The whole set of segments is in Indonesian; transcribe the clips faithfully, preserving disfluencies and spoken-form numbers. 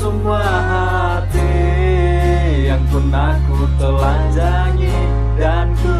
semua hati yang pernah ku telanjangi dan ku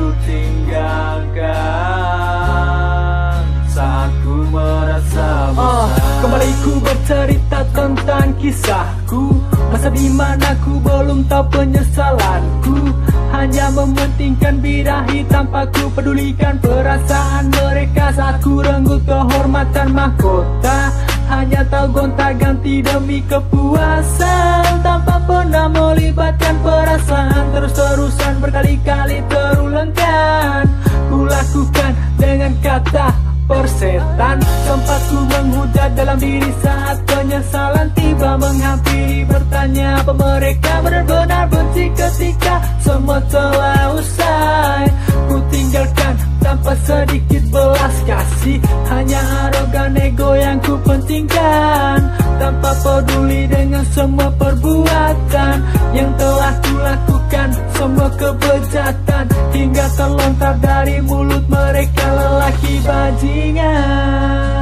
tinggalkan saat ku merasa bosan. Oh, kembali ku bercerita tentang kisahku, masa dimana ku belum tahu penyesalanku, hanya mementingkan birahi tanpa ku pedulikan perasaan mereka saat ku renggut kehormatan mahkota. Hanya tahu gonta-ganti demi kepuasan tanpa pernah melibatkan perasaan. Terus-terusan berkali-kali terulangkan ku lakukan dengan kata persetan. Sempat ku menghujat dalam diri saat penyesalan tiba menghampiri, bertanya apa mereka benar-benar benci ketika semua telah usai. Ku tinggalkan tanpa sedikit belas kasih, hanya arogan ego yang ku pentingkan, tanpa peduli dengan semua perbuatan yang telah ku lakukan. Semua kebejatan hingga terlontar dari mulut mereka, lelaki bajingan.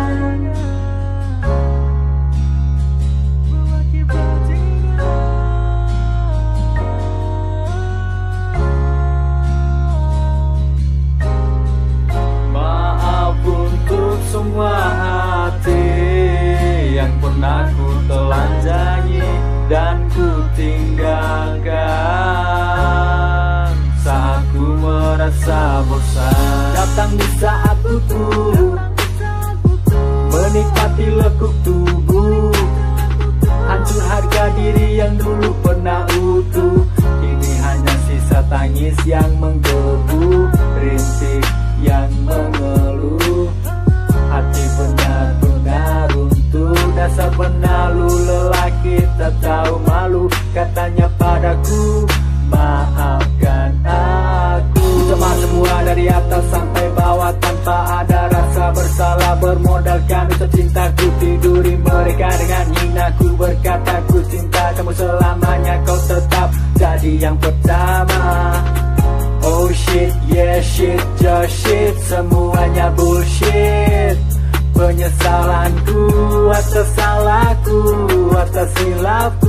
Maaf untuk semua hati yang pernah ku telanjangi dan ku tinggalkan saat ku merasa bosan. Datang di saat butuh, menikmati lekuk tubuh, hancur harga diri yang dulu pernah utuh. Kini hanya sisa tangis yang menggebu, rintik yang mengeluh. Hati benar-benar runtuh, dasar penalu lelaki tak tahu malu. Katanya padaku, maafkan aku. Cuma semua dari atas sampai bawah tanpa ada rasa bersalah, bermodalkan ucap cintaku, tiduri mereka dengan hina. Ku berkata ku cinta kamu selamanya, kau tetap jadi yang pertama. Oh shit, yeah shit, just shit, semuanya bullshit. Penyesalanku atas salahku, atas silapku.